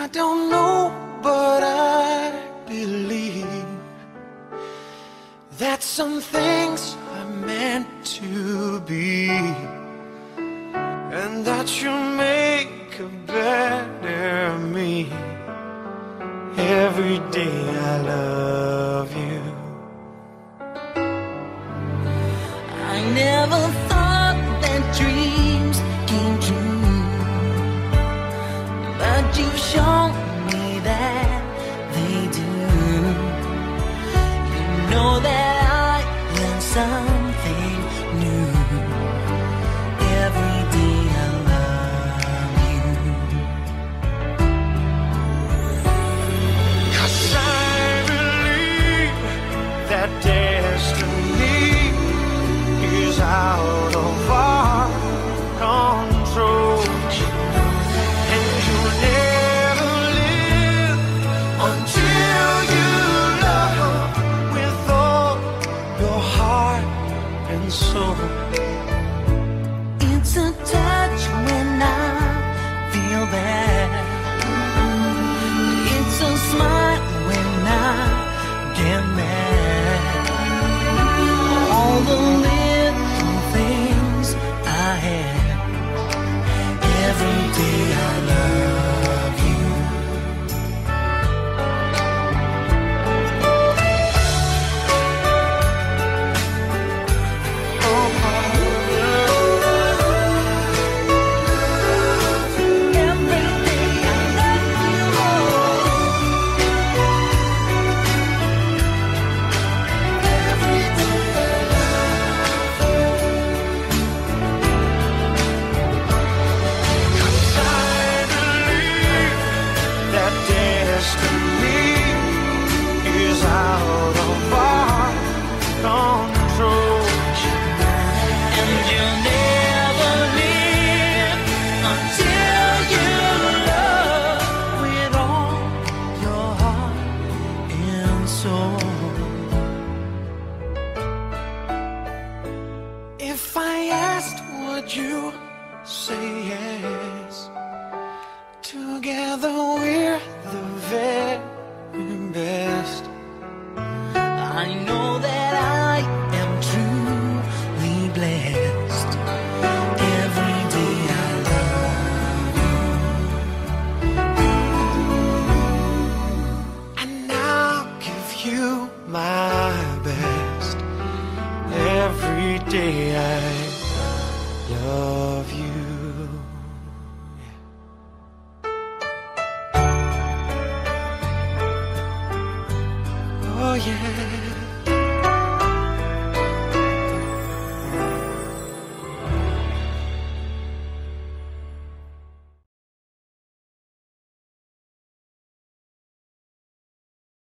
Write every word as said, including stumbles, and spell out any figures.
don't know, but I believe that some things are meant to be, and that you'll make a better me. Every day I love you. I never thought that dreams came true, but you've shown me that they do. You know that I learned something new. Every day I love you. 'Cause I believe that destiny is out of our control, and you'll never live until you love with all your heart and soul. It's a touch when I feel bad. It's a smile when I get mad. All the little things I have. Every day I love you. If I asked, would you say yes? Together we're the very best. I know that I am truly blessed. Every day I love you. And I'll give you my best. Every day I love you. Oh yeah.